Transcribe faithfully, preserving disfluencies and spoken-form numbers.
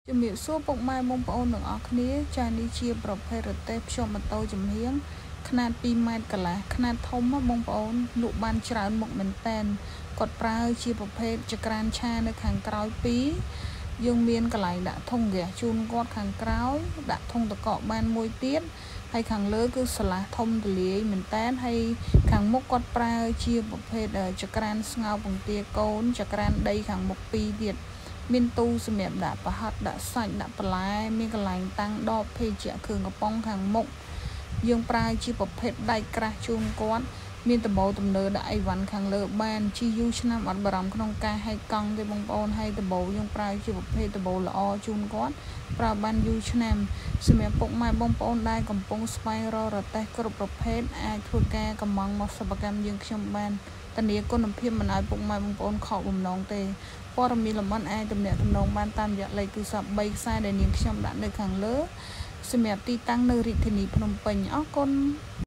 ជំរាបសួរពុកម៉ែបងប្អូនទាំងអស់គ្នាចា៎នេះជាប្រភេទរទេះភ្ជាប់ម៉ូតូចំហៀងຂະຫນາດពីរម៉ែត្រកន្លះຂະຫນາດធំបងប្អូនលក់បានច្រើនមុខមែនតែនគាត់ប្រើជាប្រភេទចក្រានឆានៅខាងក្រោយពីរយើងមានកន្លែងដាក់ធុងហ្គាសជូនគាត់ខាងក្រោយដាក់ធុងតកកបានមួយទៀតហើយខាងលើគឺស្រឡះធំទលាយមែនតែនហើយខាងមុខគាត់ប្រើជាប្រភេទចក្រានស្ងោរពងទាកូនចក្រានដីខាងមុខពីរទៀតមានទូសម្រាប់ដាក់ប្រហិតដាក់សាច់ដាក់បន្លែមានកន្លែងតាំងដបភេសជ្ជៈគ្រឿងកំប៉ុងខាងមុខយើងប្រើជាប្រភេទដែកក្រាស់ជូនគាត់មានដំបូលទំនើដាក់អីវ៉ាន់ខាងលើបានជីយូរឆ្នាំអត់បារម្ភក្នុងការហែកកង់ទេបងប្អូនហើយដំបូលយើងប្រើជាប្រភេទដំបូលល្អជូនគាត់ប្រើបានយូរឆ្នាំសម្រាប់ពុកម៉ែបងប្អូនដែលកំពុងស្វែងរករទេះគ្រប់ប្រភេទអាចធ្វើការកម្មង់មកសិប្បកម្មយើងខ្ញុំបានធានាគុណភាពមិនឲ្យពុកម៉ែបងប្អូនខកបំណងទេព័ត៌មានលម្អិតអាចទំនាក់ទំនងបានតាមរយៈលេខទូរស័ព្ទបីខ្សែដែលនាងខ្ញុំដាក់នៅខាងលើសម្រាប់ទីតាំងនៅរាជធានីភ្នំពេញអរគុណ